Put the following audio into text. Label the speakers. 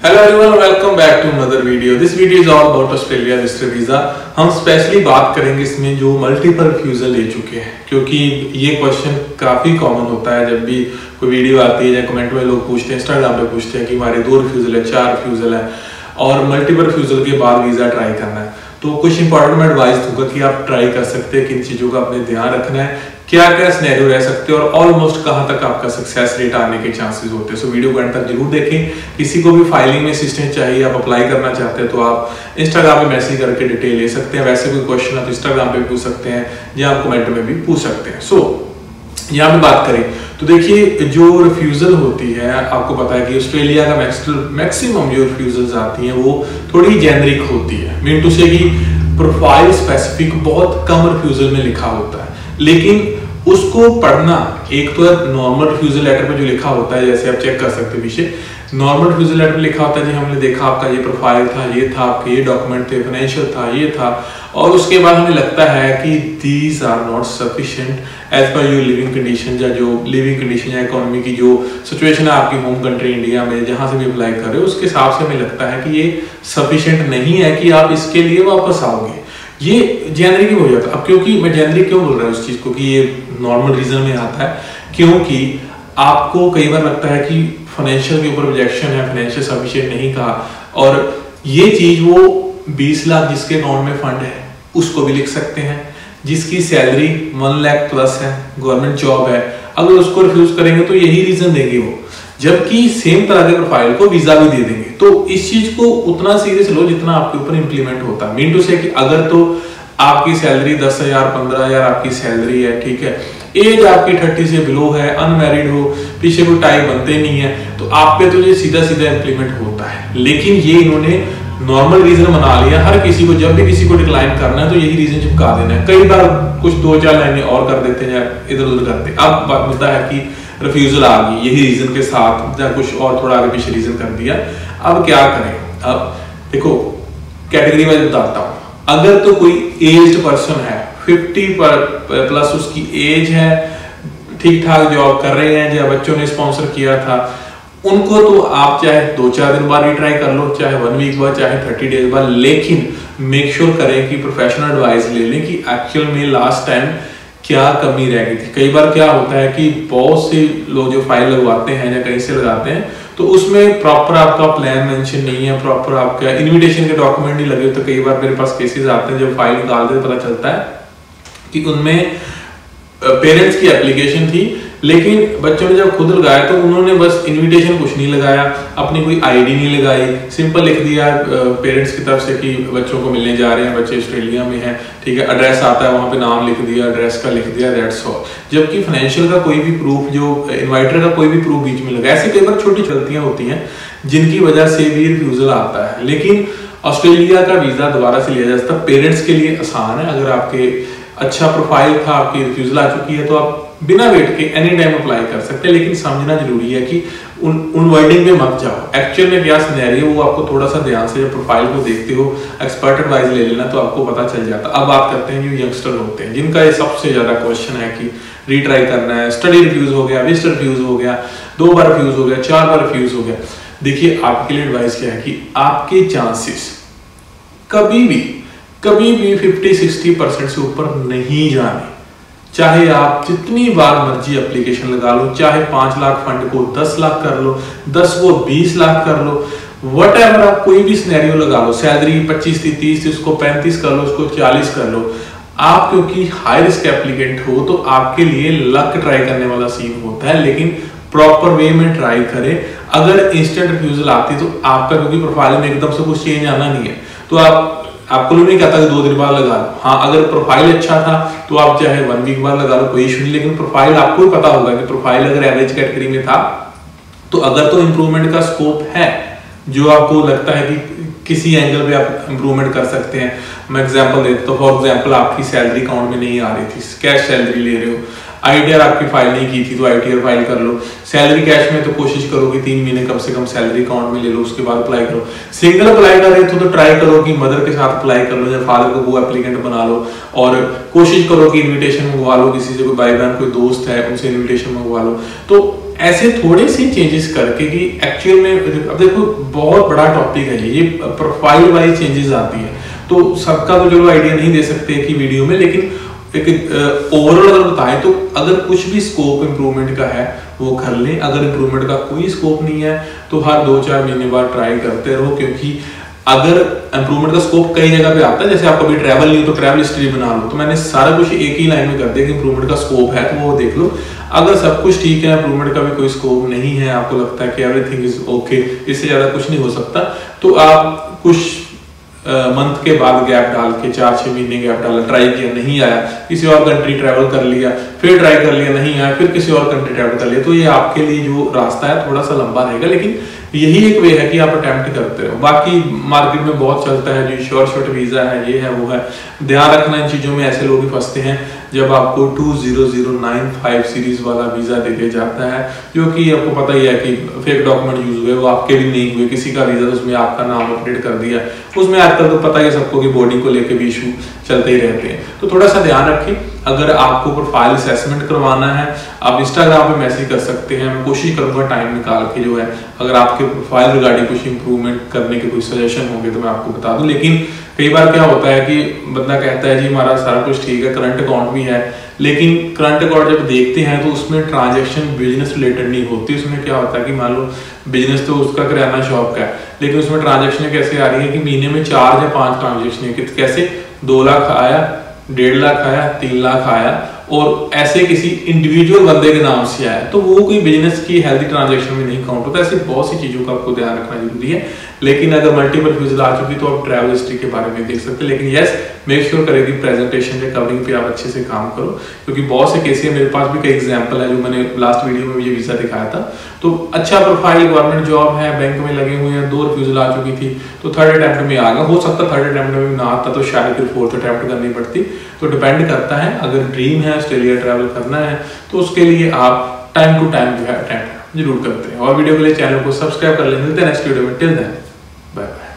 Speaker 1: Hello everyone, welcome back to another video. This video is all about Australia visitor visa. हम specially बात करेंगे इसमें जो multiple refusal ले चुके हैं, क्योंकि ये क्वेश्चन काफी कॉमन होता है जब भी कोई वीडियो आती है या कमेंट में लोग पूछते हैं, इंस्टाग्राम पे पूछते हैं कि हमारे 2 रिफ्यूजल है, 4 रिफ्यूजल है और मल्टीपल रिफ्यूजल के बाद वीजा ट्राई करना है। तो कुछ इंपॉर्टेंट मैं एडवाइस दूंगा कि आप ट्राई कर सकते हैं, किन चीजों का अपने ध्यान रखना है, क्या क्या सिनेरियो रह सकते हैं और ऑलमोस्ट कहां तक आपका सक्सेस रेट आने के चांसेस होते हैं। सो वीडियो को एंड तक जरूर देखें। किसी को भी फाइलिंग में असिस्टेंस चाहिए, आप अप्लाई करना चाहते हैं तो आप इंस्टाग्राम पे मैसेज करके डिटेल ले सकते हैं। वैसे कोई क्वेश्चन है तो इंस्टाग्राम पे पूछ सकते हैं या आप कमेंट में भी पूछ सकते हैं। सो यहाँ पे बात करें तो देखिए, जो रिफ्यूजल होती है, आपको पता है कि ऑस्ट्रेलिया का मैक्सिमम जो रिफ्यूजल्स आती हैं वो थोड़ी जेनरिक होती है। मीन टू से कि प्रोफाइल स्पेसिफिक बहुत कम रिफ्यूजल में लिखा होता है, लेकिन उसको पढ़ना, एक तो नॉर्मल रिफ्यूजल लेटर पे जो लिखा होता है, जैसे आप चेक कर सकते हो पीछे नॉर्मल रिफ्यूजल लेटर पे लिखा होता है जी हमने देखा आपका ये प्रोफाइल था, ये था, आपके ये डॉक्यूमेंट थे, फाइनेंशियल था, ये था, और उसके बाद हमें लगता है कि these are not sufficient as per your living condition, या जो लिविंग कंडीशन या इकोनॉमी की जो सिचुएशन है आपकी होम कंट्री इंडिया में, जहां से भी अप्लाई कर रहे हो, उसके हिसाब से हमें लगता है कि ये सफिशिएंट नहीं है कि आप इसके लिए वापस आओगे। ये जेनरिक हो जाता है। अब क्योंकि मैं जेनरिक क्यों बोल रहा हूँ इस चीज को, कि ये नॉर्मल रीजन में आता है, क्योंकि आपको कई बार लगता है कि फाइनेंशियल के ऊपर ऑब्जेक्शन है, फाइनेंशियल सफिशिएंट नहीं कहा, और ये चीज वो 20 लाख जिसके अकाउंट में फंड है उसको भी लिख सकते हैं, जिसकी सैलरी 1 लाख प्लस है, गवर्नमेंट जॉब है, अगर उसको रिफ्यूज करेंगे तो यही रीजन देंगे वो, जबकि सेम तरह के प्रोफाइल को वीजा भी दे देंगे। तो इस चीज को उतना सीरियस लो जितना आपके ऊपर इंप्लीमेंट होता है। मीन टू से कि अगर तो आपकी सैलरी 10,000 15,000 आपकी सैलरी है, ठीक है, एज आपकी 30 से बिलो है, अनमैरिड हो, पीछे कोई टाई बनते नहीं है, तो आप पे तो ये सीधा सीधा इंप्लीमेंट होता है। लेकिन ये इन्होंने नॉर्मल रीजन बना लिया। हर किसी को, जब भी किसी को डिक्लाइन करना है तो यही रीजन चिपका देना है। कई बार कुछ 2-4 लाइनें और कर देते हैं या इधर उधर करते हैं। अब मुद्दा है कि रिफ्यूजल आ गई यही रीजन के साथ, या कुछ और थोड़ा आगे पीछे रीजन कर दिया। अब क्या करें? अब देखो, कैटेगरी वाइज बताता हूं। अगर तो कोई एज्ड पर्सन है, 50 प्लस उसकी एज है, ठीक ठाक जॉब कर रहे हैं या बच्चों ने स्पॉन्सर किया था, उनको तो आप चाहे 2-4 दिन बाद रिट्राई कर लो, चाहे 1 वीक बाद, चाहे 30 डेज बाद, लेकिन मेक श्योर करें कि प्रोफेशनल एडवाइस ले लें कि एक्चुअल में लास्ट टाइम क्या कमी रह गई थी। कई बार क्या होता है कि बहुत से लोग जो फाइल लगवाते हैं या कहीं से लगाते हैं तो उसमें प्रॉपर आपका प्लान मेंशन नहीं है, प्रॉपर आपका इनविटेशन के डॉक्यूमेंट नहीं लगे। तो कई बार मेरे पास केसेस आते हैं जब फाइल निकालते हैं पता चलता है कि उनमें पेरेंट्स की एप्लीकेशन थी, लेकिन बच्चों ने जब खुद लगाया तो उन्होंने बस इनविटेशन कुछ नहीं लगाया, अपनी कोई आईडी नहीं लगाई, सिंपल लिख दिया पेरेंट्स की तरफ से कि बच्चों को मिलने जा रहे हैं, बच्चे ऑस्ट्रेलिया में हैं, ठीक है, एड्रेस आता है, वहां पे नाम लिख दिया, एड्रेस का लिख दिया, दैट्स ऑल। जबकि फाइनेंशियल का कोई भी प्रूफ, जो इन्वाइटर का कोई भी प्रूफ बीच में लगा। ऐसी कई बार छोटी गलतियां होती हैं जिनकी वजह से भी रिफ्यूजल आता है। लेकिन ऑस्ट्रेलिया का वीजा दोबारा से लिया जा सकता है, पेरेंट्स के लिए आसान है। अगर आपके अच्छा प्रोफाइल था, आपकी रिफ्यूजल आ चुकी है, तो आप बिना वेट के एनी टाइम अप्लाई कर सकते हैं। लेकिन समझना जरूरी है कि उन वर्डिंग में मत जाओ। एक्चुअल में क्या सिनेरियो वो आपको थोड़ा सा ध्यान से जब प्रोफाइल को देखते हो, एक्सपर्ट एडवाइस ले लेना तो आपको पता चल जाता। अब बात करते हैं जो यंगस्टर होते हैं, जिनका ये सबसे ज्यादा क्वेश्चन है कि रीट्राई करना है, स्टडी रिफ्यूज हो गया, विजिटर रिफ्यूज हो गया, 2 बार रिफ्यूज हो गया, 4 बार रिफ्यूज हो गया। देखिए, आपके लिए एडवाइस क्या है कि आपके चांसेस कभी भी 50-60% से ऊपर नहीं जाने। चाहे आप जितनी बार मर्जी एप्लीकेशन लगा लो, चाहे 5 लाख फंड को 10 लाख कर लो, 10 को 20 लाख कर लो, व्हाटएवर, आप कोई भी सिनेरियो लगा लो, सैलरी 25 थी, 30 थी, उसको 35 कर लो, उसको 40 कर लो। आप क्योंकि हाई रिस्क एप्लीकेंट हो तो आपके लिए लक ट्राई करने वाला सीन होता है, लेकिन प्रॉपर वे में ट्राई करें। अगर इंस्टेंट रिफ्यूजल आती तो आपका, क्योंकि प्रोफाइल में एकदम से कुछ चेंज आना नहीं है, तो आपको नहीं कहता कि 2 दिन बाद लगा लो। हाँ, अगर प्रोफाइल अच्छा था तो आप चाहे 1 वीक बाद लगा लो, कोई इशू नहीं। लेकिन प्रोफाइल आपको भी पता होगा कि प्रोफाइल अगर एवरेज कैटेगरी में था तो अगर तो इंप्रूवमेंट का स्कोप है, जो आपको लगता है कि किसी एंगल पे आप इंप्रूवमेंट कर सकते हैं। मैं एग्जांपल देता हूँ। फॉर एग्जांपल, आपकी सैलरी अकाउंट में नहीं आ रही थी, कैश सैलरी ले रहे हो, आईटीआर आपकी फाइल नहीं की थी तो आईटीआर फाइल कर लो। सैलरी कैश में तो कोशिश करो कि 3 महीने कम से कम सैलरी अकाउंट में ले लो, उसके बाद अप्लाई करो। सिंगल अप्लाई कर रहे हो तो ट्राई करो कि मदर के साथ अप्लाई कर लो या फादर को वो एप्लीकेंट बना लो, और कोशिश करो कि इन्विटेशन मंगवा लो किसी से, कोई भाई बहन कोई दोस्त है उनसे इन्विटेशन मंगवा लो। तो ऐसे थोड़े से चेंजेस करके कि एक्चुअल में, अब देखो बहुत बड़ा टॉपिक है ये प्रोफाइल वाइज चेंजेस आती है, तो सबका तो चलो आइडिया नहीं दे सकते कि वीडियो में, लेकिन एक ओवरऑल अगर बताएं तो अगर कुछ भी स्कोप इंप्रूवमेंट का है वो कर लें, अगर इंप्रूवमेंट का कोई स्कोप नहीं है तो हर 2-4 महीने बाद ट्राई करते रहो, क्योंकि अगर इंप्रूवमेंट का स्कोप कई जगह पे आता है, जैसे आपको अभी ट्रैवल नहीं हो तो ट्रैवल हिस्ट्री बना लो, तो मैंने सारा कुछ एक ही लाइन में कर दिया कि इंप्रूवमेंट का स्कोप है तो वो देख लो। अगर सब कुछ ठीक है, इंप्रूवमेंट का भी कोई स्कोप नहीं है, आपको लगता है कि एवरीथिंग इज ओके, इससे ज्यादा कुछ नहीं हो सकता, तो आप कुछ मंथ के बाद गैप डाल के 4-6 महीने गैप डाला, ट्राई किया नहीं आया, किसी और कंट्री ट्रैवल कर लिया, फिर ट्राई कर लिया नहीं आया, फिर किसी और कंट्री ट्रैवल कर लिया, तो ये आपके लिए जो रास्ता है थोड़ा सा लंबा रहेगा, लेकिन यही एक वे है कि आप अटेम्प्ट करते हो। बाकी मार्केट में बहुत चलता है जो शॉर्ट वीजा है, ये है वो है, ध्यान रखना इन चीजों में। ऐसे लोग भी फंसते हैं जब आपको 20095 सीरीज वाला वीजा दे दिया जाता है, जो कि आपको पता ही है कि फेक डॉक्यूमेंट यूज हुए, वो आपके भी नहीं हुए, किसी का वीजा उसमें आपका नाम अपडेट कर दिया, उसमें आजकल तो पता है सबको कि बोर्डिंग को लेकर भी इशू चलते ही रहते हैं, तो थोड़ा सा ध्यान रखें। अगर आपको प्रोफाइल असेसमेंट करवाना है, आप इंस्टाग्राम पे मैसेज कर सकते हैं, मैं कोशिश करूंगा टाइम निकाल के जो है, अगर आपके प्रोफाइल रिगार्डिंग कुछ इंप्रूवमेंट करने के कोई सजेशन होंगे तो मैं आपको बता दूं। लेकिन कई बार क्या होता है कि बंदा कहता है जी हमारा सारा कुछ ठीक है, करंट अकाउंट भी है, लेकिन करंट अकाउंट जब देखते हैं तो उसमें ट्रांजैक्शन बिजनेस रिलेटेड नहीं होती। उसमें क्या होता है कि मान लो बिजनेस तो उसका किराना शॉप का है, लेकिन उसमें ट्रांजैक्शन कैसे आ रही है कि महीने में 4 या 5 ट्रांजैक्शन, कैसे 2 लाख आया, 1.5 लाख आया, 3 लाख आया, और ऐसे किसी इंडिविजुअल बंदे के नाम से आया, तो वो कोई बिजनेस की हेल्दी ट्रांजैक्शन में नहीं काउंट होता। ऐसी बहुत सी चीजों का आपको ध्यान रखना जरूरी है। लेकिन अगर मल्टीपल फ्यूजल आ चुकी तो आप ट्रैवल हिस्ट्री के बारे में देख सकते हैं, लेकिन यस मेक श्योर करें कि प्रेजेंटेशन या कवरिंग पे आप अच्छे से काम करो, क्योंकि बहुत से केस है, मेरे पास भी कई एग्जांपल है जो मैंने लास्ट वीडियो में ये वीजा दिखाया था। तो अच्छा प्रोफाइल, गवर्नमेंट जॉब है, बैंक में लगे हुए हैं, 2 रिफ्यूजल आ चुकी थी, तो 3rd अटेम्प्ट में आ गया, हो सकता 3rd अटेम्प्ट में ना आता तो शायद फिर 4th अटेम्प्ट करनी पड़ती, तो डिपेंड करता है। अगर ड्रीम है ऑस्ट्रेलिया ट्रैवल करना है तो उसके लिए आप टाइम टू टाइम जो है अटेम्प्ट जरूर करते हैं। और वीडियो के लिए चैनल को सब्सक्राइब कर लें। मिलते हैं नेक्स्ट वीडियो में, टिल देन बाय बाय।